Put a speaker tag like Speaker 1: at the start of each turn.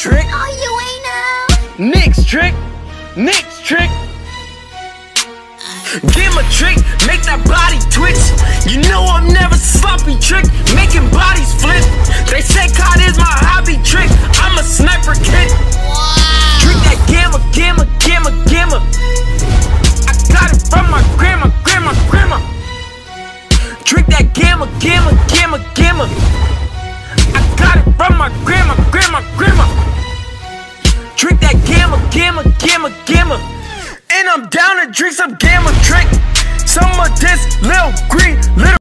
Speaker 1: trick.
Speaker 2: Oh, you ain't know.
Speaker 1: Nick's trick. Nick's trick. Give 'em a trick, make that body twitch. You know I'm never sloppy trick, making bodies flip. They say COD is my hobby trick, I'm a sniper kid. Trick that gamma, gamma, gamma, gamma. I got it from my grandma, grandma, grandma. Trick that gamma, gamma, gamma, gamma. I got it from my grandma, grandma, grandma. Trick that gamma, gamma, gamma, gamma. And I'm down to drink some gamma trick. Some of this little green, little